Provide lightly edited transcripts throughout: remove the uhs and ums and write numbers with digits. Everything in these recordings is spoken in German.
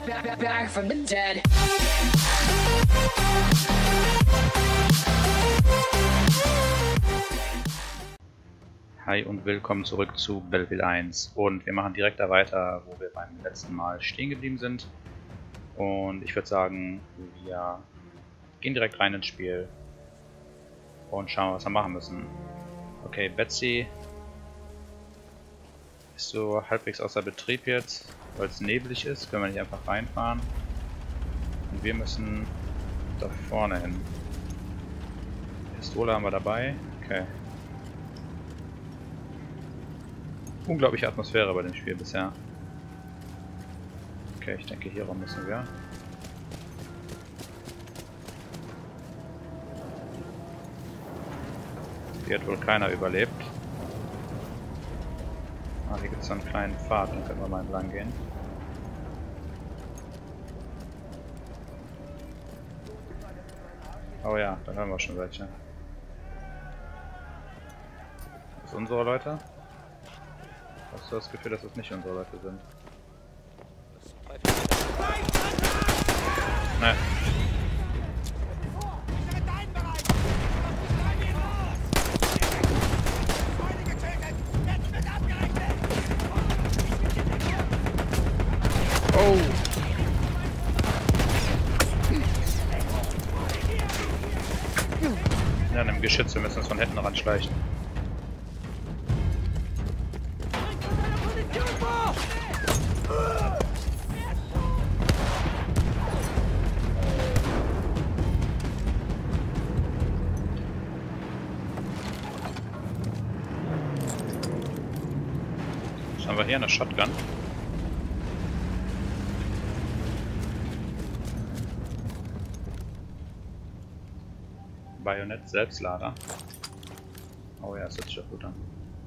Back from the dead. Hi und willkommen zurück zu Battlefield 1 und wir machen direkt da weiter, wo wir beim letzten Mal stehen geblieben sind. Und ich würde sagen, wir gehen direkt rein ins Spiel und schauen, was wir machen müssen. Okay, Betsy ist so halbwegs außer Betrieb jetzt, weil es neblig ist, können wir nicht einfach reinfahren. Und wir müssen da vorne hin. Pistole haben wir dabei, okay. Unglaubliche Atmosphäre bei dem Spiel bisher. Okay, ich denke, hier rum müssen wir. Hier hat wohl keiner überlebt. Ah, hier gibt es so einen kleinen Pfad, dann können wir mal entlang gehen. Oh ja, da hören wir schon welche. Das sind unsere Leute? Hast du das Gefühl, dass es nicht unsere Leute sind? Ne. Oh! Ja, in einem Geschütz, wir müssen uns von hinten ranschleichen. Jetzt haben wir hier eine Shotgun. Bajonett Selbstlader. Oh ja, das hört sich doch gut an.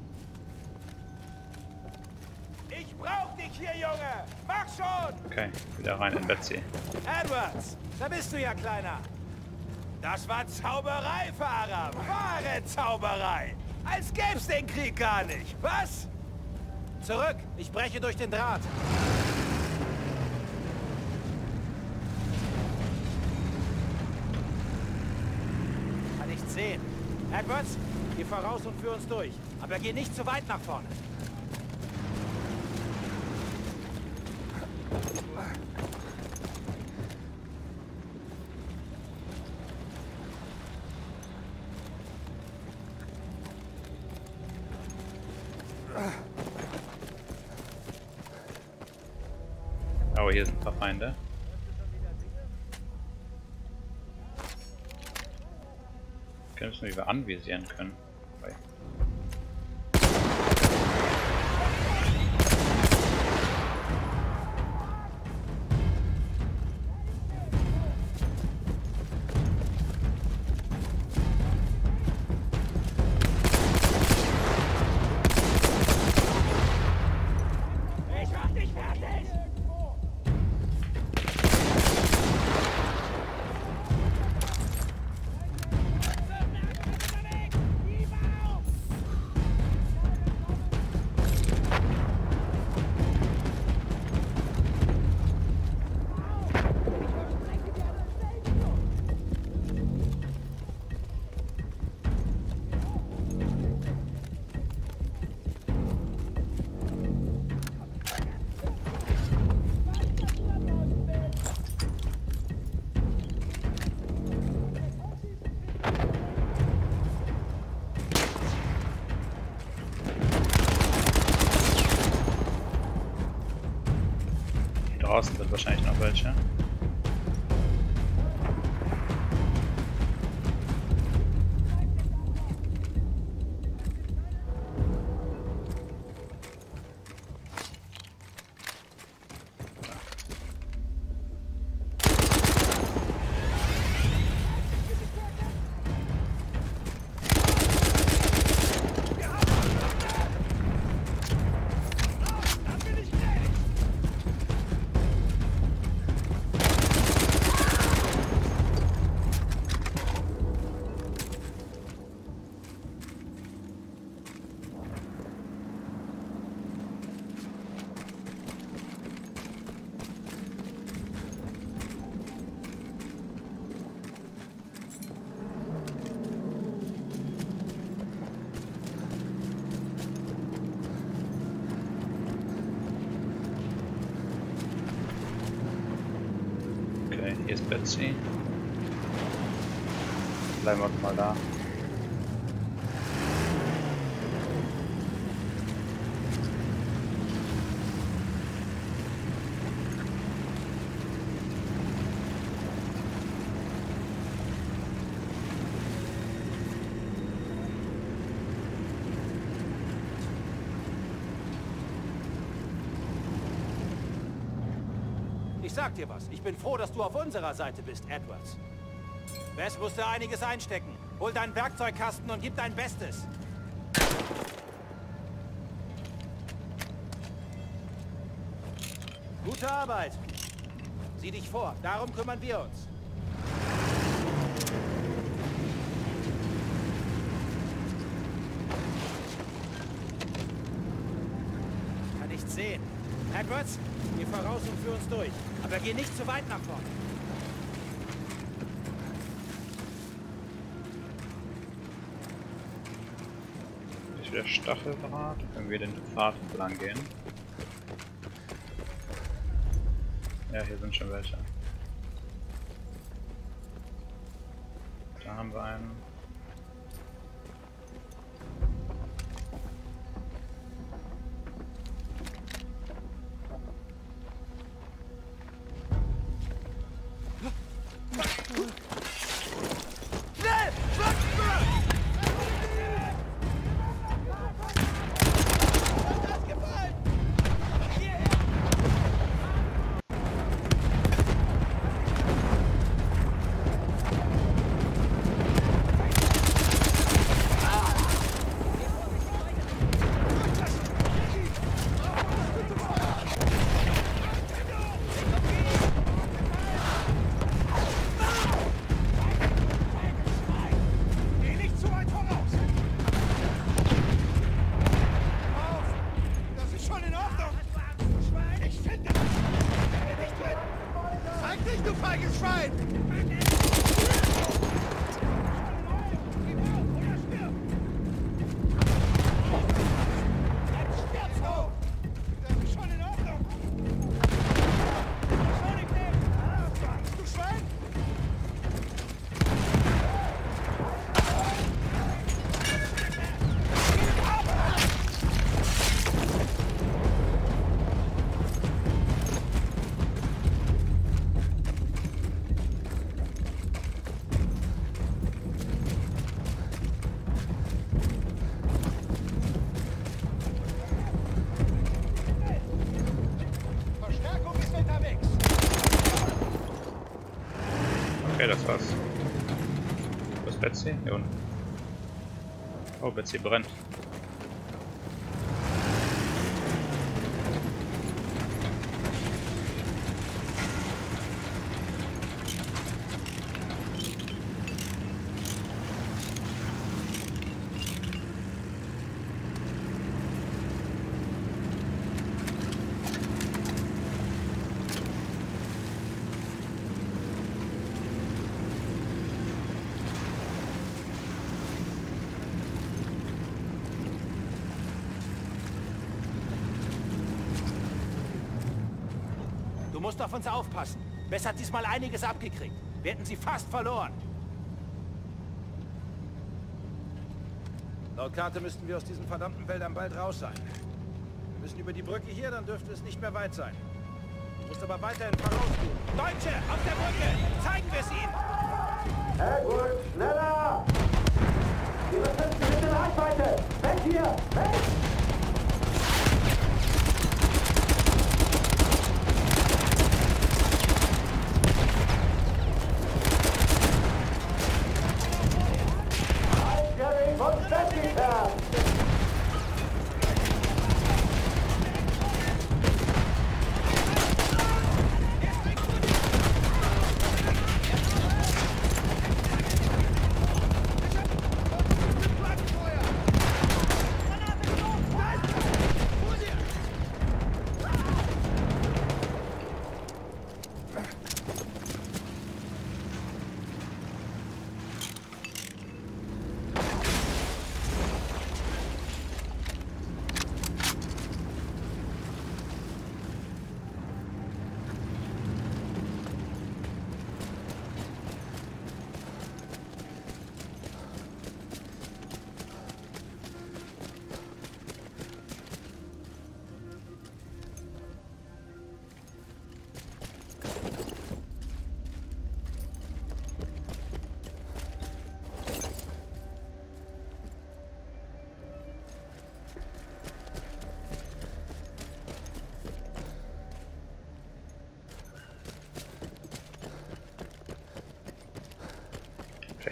Ich brauch dich hier, Junge! Mach schon! Okay, wieder rein in Betsy. Edwards, da bist du ja, Kleiner. Das war Zauberei, Fahrer. Wahre Zauberei. Als gäb's den Krieg gar nicht. Was? Zurück, ich breche durch den Draht. Kann nichts sehen. Edwards, geh voraus und führ uns durch. Aber geh nicht zu weit nach vorne. Oh, hier sind ein paar Feinde. Wir können wissen, wie wir anvisieren können. Okay. Ich mach dich fertig! Draußen sind wahrscheinlich noch welche. Okay, hier ist Betsy. Bleiben wir mal da. Ich sag dir was. Ich bin froh, dass du auf unserer Seite bist, Edwards. Wes musste einiges einstecken. Hol deinen Werkzeugkasten und gib dein Bestes. Gute Arbeit. Sieh dich vor. Darum kümmern wir uns. Ich kann nichts sehen. Edwards, geh voraus und führ uns durch. Aber geh nicht zu weit nach vorne. Ist wieder Stacheldraht. Können wir den Pfad lang gehen? Ja, hier sind schon welche. Da haben wir einen. Okay, das war's. Wo ist Betsy? Hier unten. Oh, Betsy brennt. Du musst auf uns aufpassen. Wes hat diesmal einiges abgekriegt. Wir hätten sie fast verloren. Laut Karte müssten wir aus diesen verdammten Wäldern bald raus sein. Wir müssen über die Brücke hier, dann dürfte es nicht mehr weit sein. Du musst aber weiterhin vorausgehen. Deutsche, auf der Brücke! Zeigen wir es ihnen! Edward, schneller! Wir befinden sich in Reichweite! Weg hier! Weg!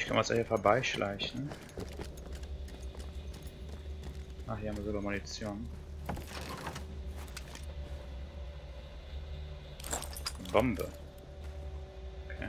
Vielleicht kann man es ja hier vorbeischleichen. Ach, hier haben wir sogar Munition. Bombe. Okay.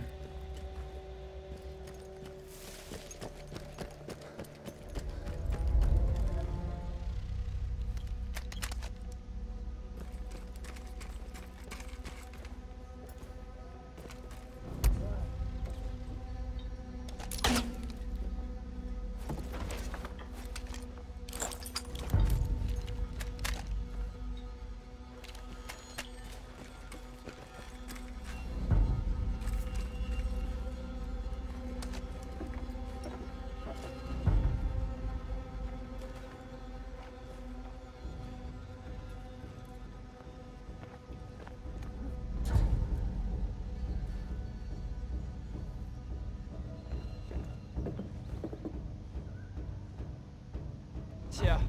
Tja.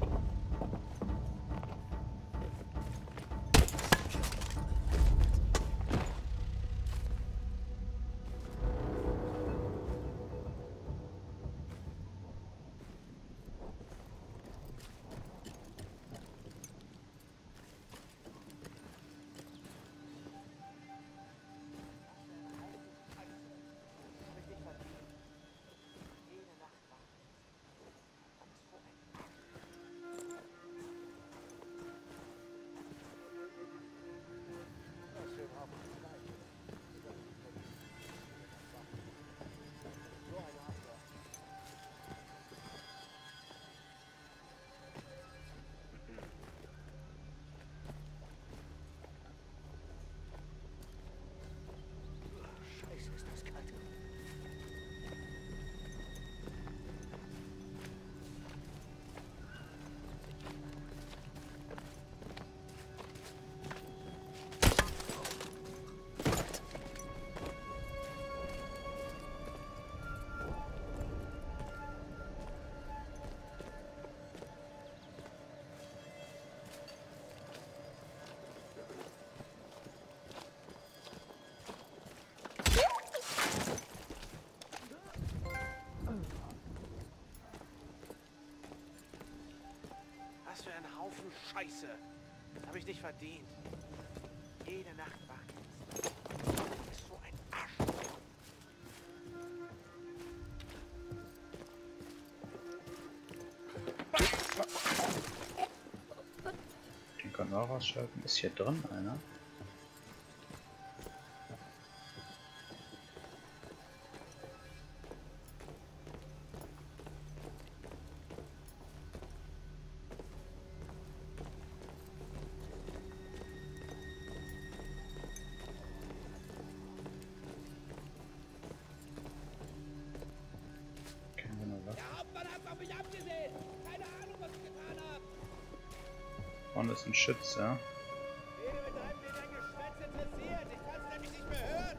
Scheiße, ist das kalt. Was für ein Haufen Scheiße. Das habe ich nicht verdient. Jede Nacht Wachdienst. Das ist so ein Arsch. Den können wir auch ausschalten. Ist hier drin einer? Der Hauptmann hat auf mich abgesehen. Keine Ahnung, was ich getan habe. Vorne ist ein Schütze. Wen mit einem dein Geschwätz interessiert? Ich kann es nämlich nicht mehr hören.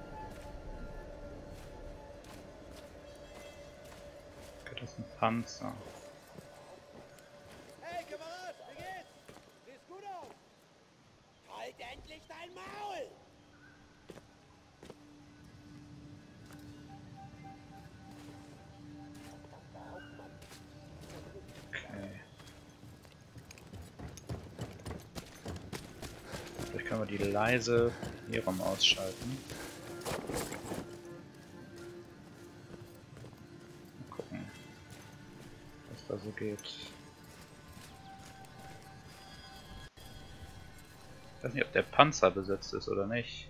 Okay, das ist ein Panzer. Hey, Kamerad, wie geht's? Siehst gut aus. Halt endlich dein Maul! Okay. Vielleicht können wir die leise hier rum ausschalten. Mal gucken, was da so geht. Ich weiß nicht, ob der Panzer besetzt ist oder nicht.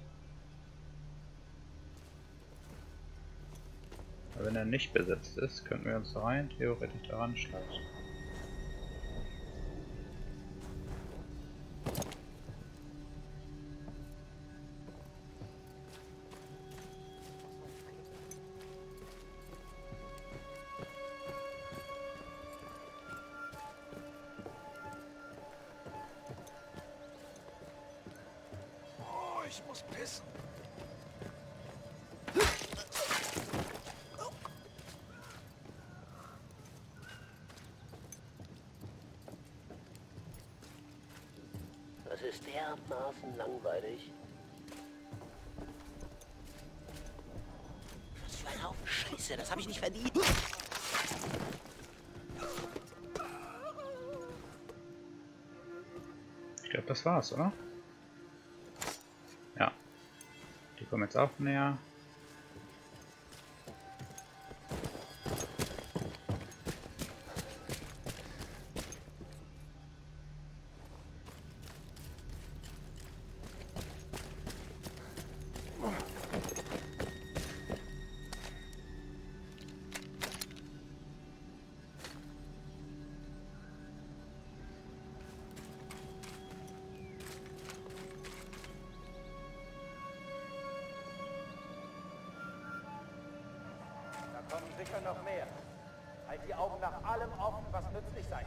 Aber wenn er nicht besetzt ist, könnten wir uns rein theoretisch daran schleichen. Oh, ich muss pissen. Das ist dermaßen langweilig. Was für ein Haufen Scheiße. Scheiße, das habe ich nicht verdient. Ich glaube, das war's, oder? Ja. Die kommen jetzt auch näher. Da kommen sicher noch mehr. Halt die Augen nach allem offen, was nützlich sein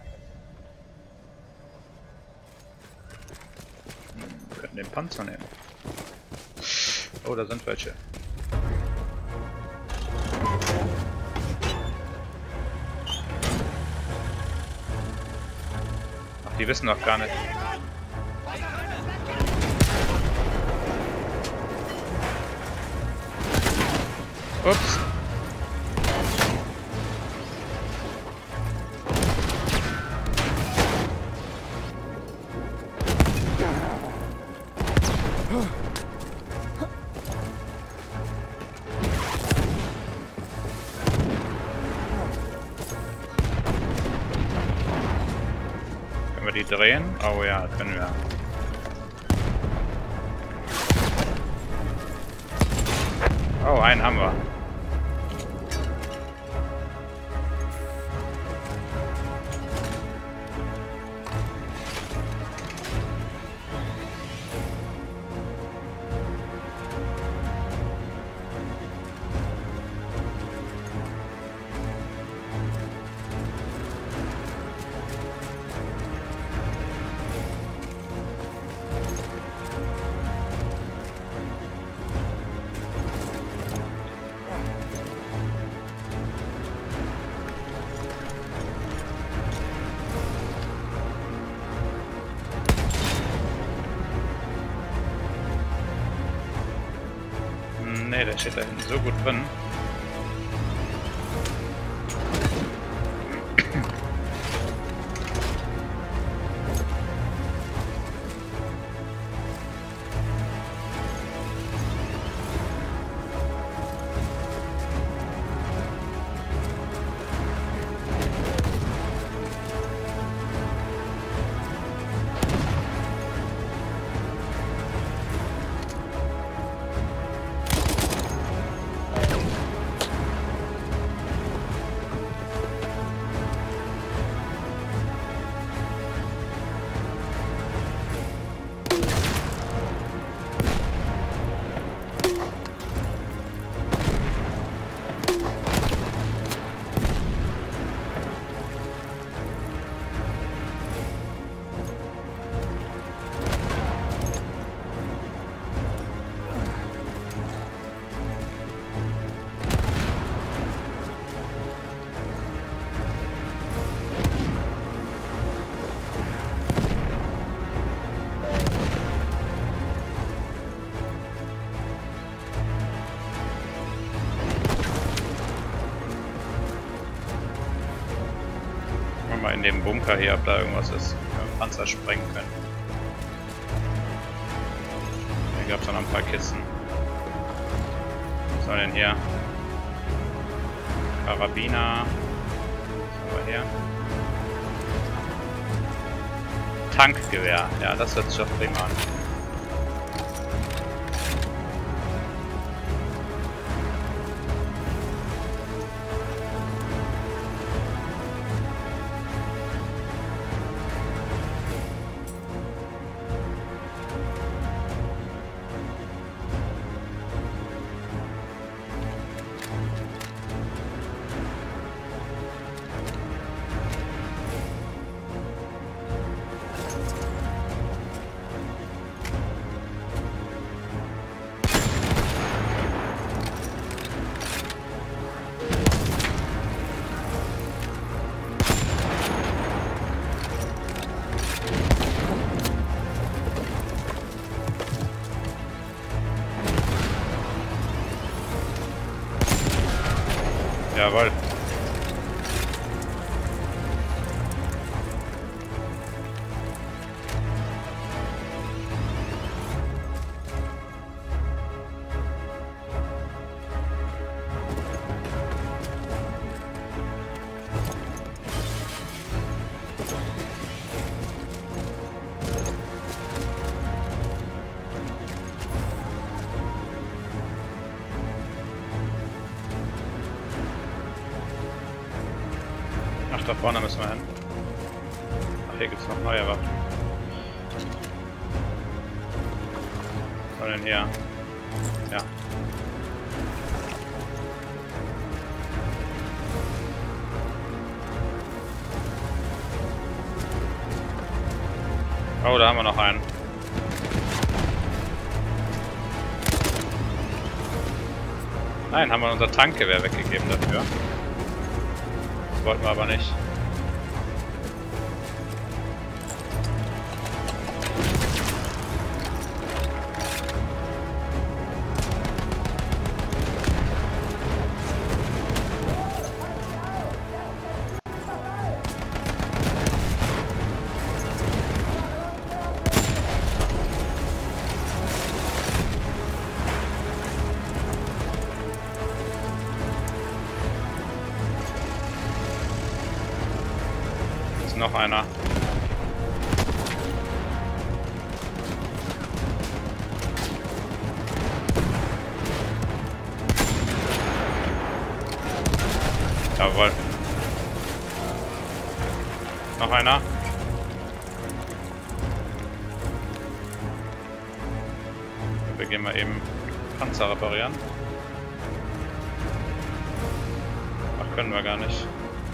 könnte. Wir können den Panzer nehmen. Oh, da sind welche. Ach, die wissen doch gar nicht. Ups. Können wir die drehen? Oh ja, können wir. Oh, einen haben wir. Ne, der steht da hinten so gut drin. Mal in dem Bunker hier, ob da irgendwas ist, wo wir Panzer sprengen können. Hier gab es noch ein paar Kisten. Was soll denn hier? Karabiner. Was haben wir hier? Tankgewehr. Ja, das hört sich doch prima an. Jawohl. Ach, da vorne müssen wir hin. Ach, hier gibt es noch neue Waffen. Was soll denn hier? Ja. Oh, da haben wir noch einen. Nein, haben wir unser Tankgewehr weggegeben dafür. Das wollten wir aber nicht. Noch einer. Jawohl. Noch einer. Wir gehen mal eben Panzer reparieren. Ach, können wir gar nicht.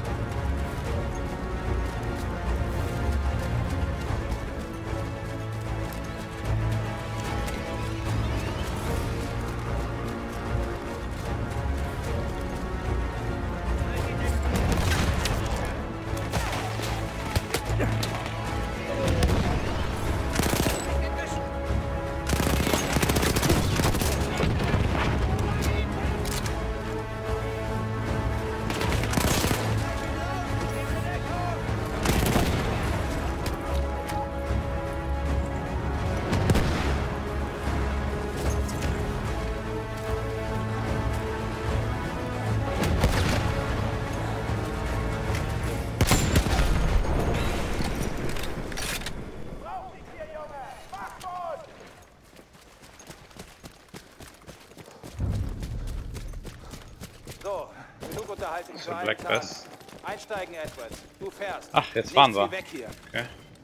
So, genug Unterhaltung für einen Black Tag. Bass. Einsteigen, Edwards. Du fährst. Ach, jetzt fahren wir. Weg hier. Okay.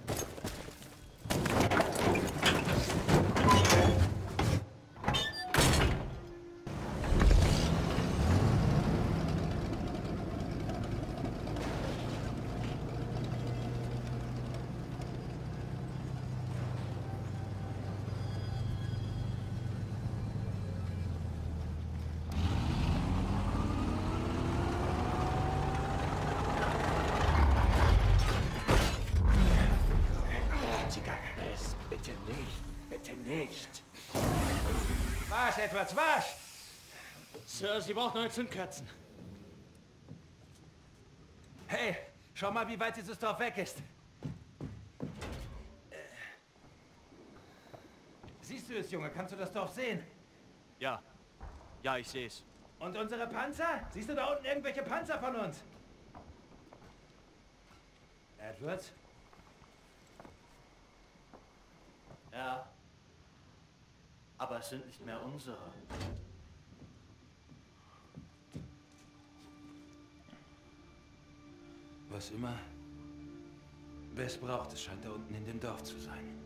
Nicht. Was, Edwards, was? Sir, Sie brauchen neue Zündkerzen. Hey, schau mal, wie weit dieses Dorf weg ist. Siehst du es, Junge? Kannst du das Dorf sehen? Ja. Ja, ich sehe es. Und unsere Panzer? Siehst du da unten irgendwelche Panzer von uns? Edwards? Ja. Aber es sind nicht mehr unsere. Was immer Bess braucht, es scheint da unten in dem Dorf zu sein.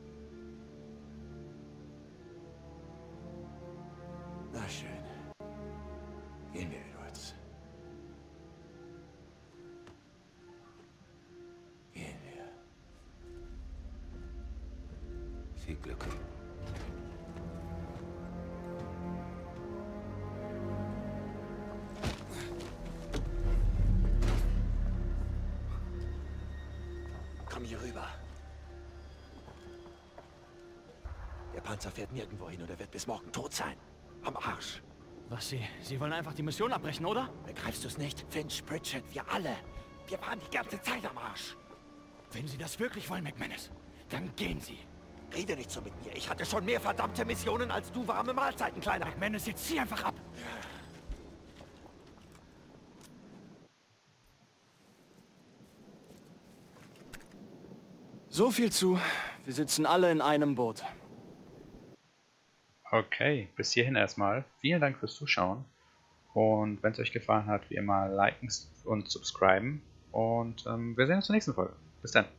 Na schön. Gehen wir, Edwards. Gehen wir. Viel Glück. Komm hier rüber. Der Panzer fährt nirgendwo hin und er wird bis morgen tot sein. Am Arsch. Was, Sie wollen einfach die Mission abbrechen, oder? Begreifst du es nicht? Finch, Pritchett, wir alle. Wir waren die ganze Zeit am Arsch. Wenn Sie das wirklich wollen, McManus, dann gehen Sie. Rede nicht so mit mir. Ich hatte schon mehr verdammte Missionen als du warme Mahlzeiten, Kleiner. McManus, jetzt zieh einfach ab. So viel zu. Wir sitzen alle in einem Boot. Okay, bis hierhin erstmal. Vielen Dank fürs Zuschauen. Und wenn es euch gefallen hat, wie immer liken und subscriben. Und wir sehen uns zur nächsten Folge. Bis dann.